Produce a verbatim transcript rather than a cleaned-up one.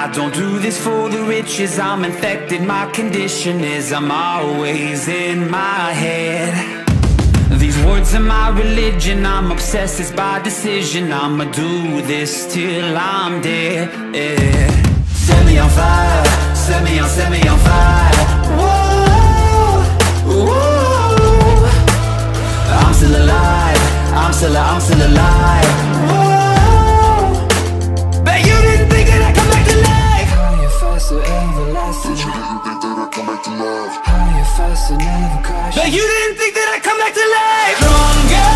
I don't do this for the riches, I'm infected, my condition is I'm always in my head. These words are my religion, I'm obsessed, it's by decision. I'ma do this till I'm dead, yeah. Set me on fire, set me on, set me on fire. Whoa, whoa. I'm still alive, I'm still, I'm still alive. Whoa. Bet you didn't think that I'd come back to life. Higher, faster, everlasting. Bet you didn't think that I'd come back to life. Higher, faster, never crash. Bet you didn't think that I'd come back to life. Stronger.